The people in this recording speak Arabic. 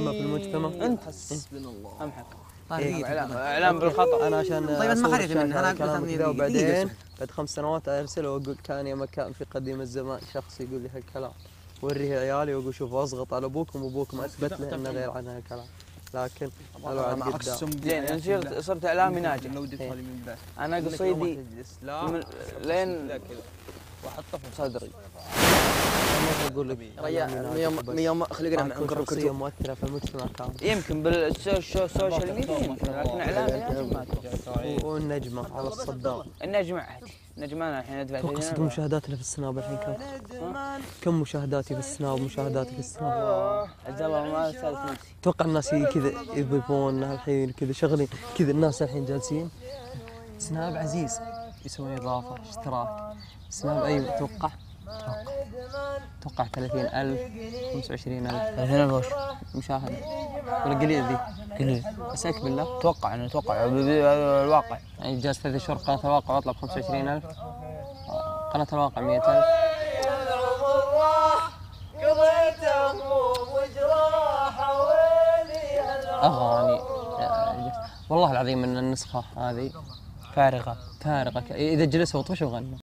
مهمة في المجتمع. انت حسبنا الله امحك. طيب اعلام بالخطا. انا عشان طيب انت ما أصور خرجت منها، انا كلامك قلت ذا، وبعدين بعد 5 سنوات ارسله واقول كان يا مكان في قديم الزمان شخص يقول لي هالكلام، وريه عيالي واقول شوفوا اضغط على ابوكم وابوكم اثبت له انه غير عن هالكلام، لكن الوعد قدام. زين انا صرت اعلامي ناجح. انا قصيدي لين واحطه في صدري. انا اقول لك من يوم خلقنا نقرا شخصية مؤثرة في المجتمع كامل. يمكن بالسوشيال ميديا يمكن، لكن اعلامي ما والنجمة على الصدام. النجمة عادي. نجمة الحين ادفع توقع صدق مشاهداتي في السناب الحين كم مشاهداتي في السناب ومشاهداتي في السناب. عز الله ما سالت نفسي. توقع الناس كذا يضيفون الحين كذا شغلين كذا، الناس الحين جالسين سناب عزيز يسوي اضافة اشتراك سناب اي توقع 30,000 25,000 20,000 وش مشاهدة ولا قليل ذي؟ قليل اسالك بالله. اتوقع الواقع يعني جالس 3 شهور قناة الواقع واطلب 25,000، قناة الواقع 100,000. أغاني والله العظيم ان النسخة هذه فارغة. إذا جلسوا وش وغنوا